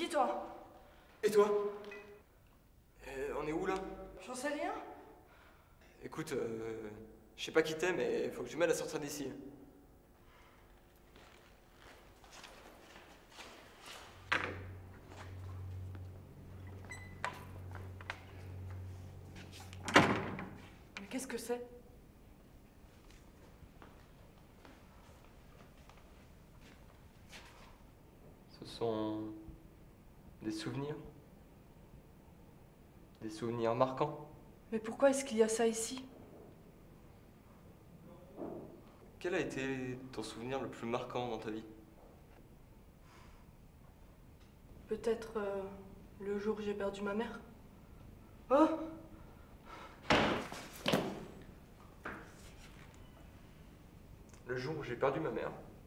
qui toi? Et toi? On est où là? J'en sais rien. Écoute, je sais pas qui t'es, mais faut que tu m'aides à sortir d'ici. Mais qu'est-ce que c'est? Ce sont des souvenirs. Des souvenirs marquants. Mais pourquoi est-ce qu'il y a ça ici? Quel a été ton souvenir le plus marquant dans ta vie? Peut-être le jour où j'ai perdu ma mère. Oh! Le jour où j'ai perdu ma mère.